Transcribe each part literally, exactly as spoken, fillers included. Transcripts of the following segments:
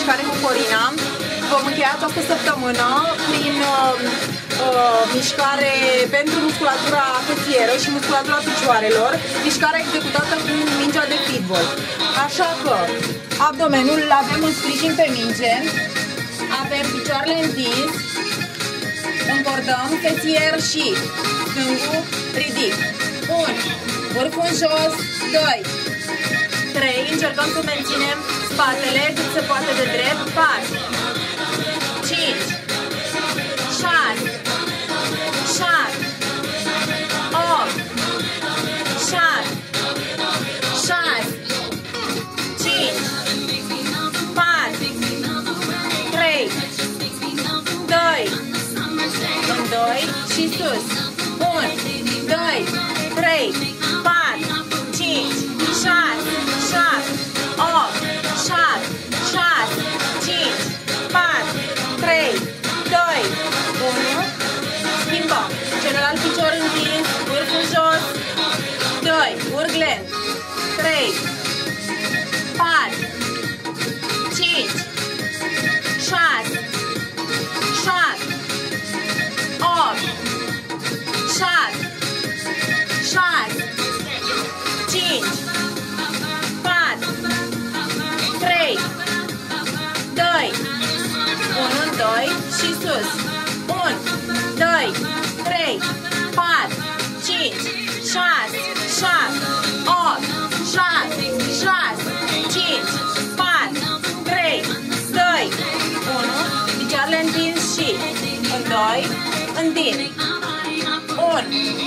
mișcare cu Corina. Vom încheia această săptămână prin uh, uh, mișcare pentru musculatura fețieră și musculatura picioarelor, mișcarea executată cu mingea de fitball. Așa că abdomenul îl avem în sprijin pe minge, avem picioarele întins, încordăm fețier și stângul ridic. unu, urc în jos, doi, trei, încercăm să menținem spatele cât se poate de drept, patru, cinci, șase, șapte, opt, șase, șase, cinci, patru, trei, doi, în doi și sus, unu, doi, trei, patru, cinci, șase, șapte, opt, șapte, șase, cinci, patru, trei, doi, unu, schimbăm, celălalt picior întins, urc în jos, doi, urc lent, trei, patru, cinci, șase, șapte, opt, șapte, șase, cinci, patru, trei, doi, unu, doi și sus, unu, doi, trei, patru, cinci, șase, șapte, opt, șapte, șase, cinci, patru, trei, doi, unu, picioarele întins și în doi, întind, unu,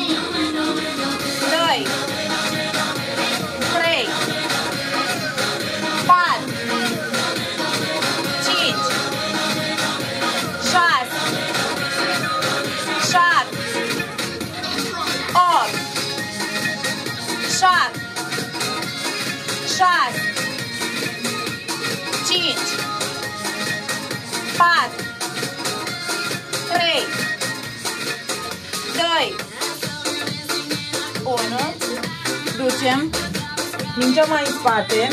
doi, trei, patru, cinci, șase, șapte, opt, șapte, șase, cinci, patru, trei, doi, unu, ducem mingea mai în spate,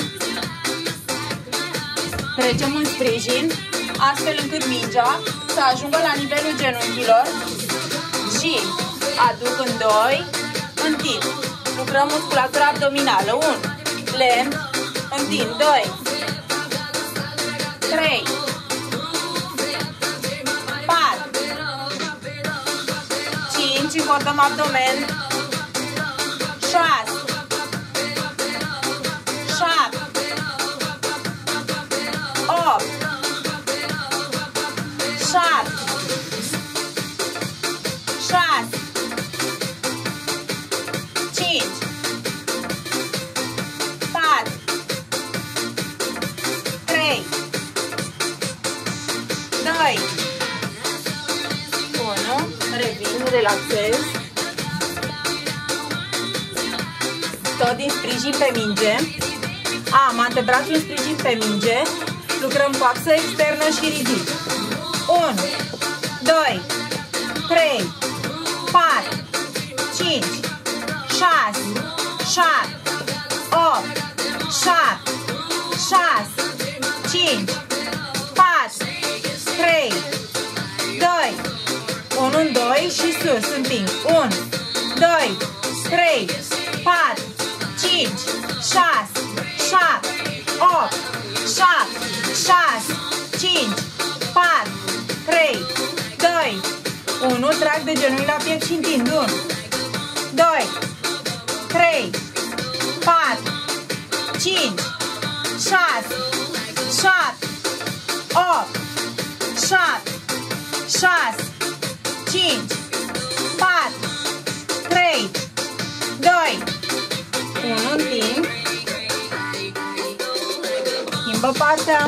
trecem în sprijin, astfel încât mingea să ajungă la nivelul genunchilor și aduc în doi, întind. Lucrăm musculatura abdominală, unu, lent, întind, doi, trei, patru, cinci, încordăm abdomen, șase, șapte, opt, șapte, șase, cinci, patru, trei, doi, unu, revin, relaxez. Tot din sprijin pe minge. Am antebrațul în sprijin pe minge. Lucrăm cu axă externă și ridic. unu, doi, trei, patru, cinci, șase, șapte, opt, șapte, șase, cinci, patru, trei, doi, unu, doi și sus, împing. unu, doi, trei, patru, cinci, șase, șapte, opt, șapte, șase, cinci, patru, trei, doi, unu, trag de genunchi la piept și întind. unu, doi, trei, patru, cinci, șase, șapte, opt, șapte, șase, cinci, patru, trei, doi, unu, întind. Schimbă partea.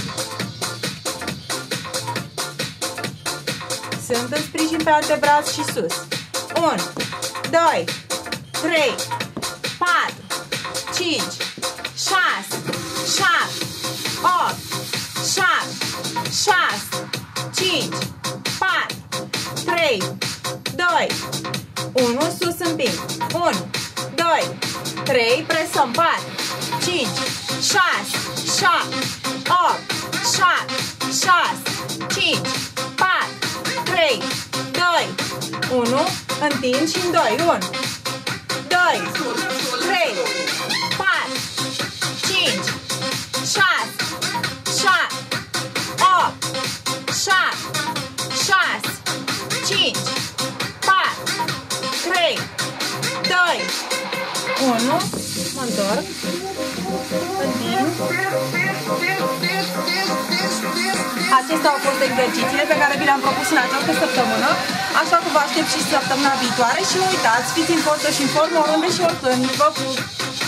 Sunt în sprijin pe antebraț și sus. unu, doi, trei, patru, cinci, șase, șapte, opt, șapte, șase, cinci, patru, trei, doi, unu, sus, împing. unu, doi, trei, presăm. patru, cinci, șase, șapte, opt, șapte, șase, cinci, patru, trei, doi, unu. Întind și în doi. unu, doi, trei, patru, cinci, șase, șapte, opt, șapte, șase, cinci, patru, trei, doi, unu. Mă întorc. Întind. Acestea au fost exercițiile pe care vi le-am propus în această săptămână, așa că vă aștept și săptămâna viitoare și nu uitați, fiți în forță și în formă oriunde și oricând. Vă pup!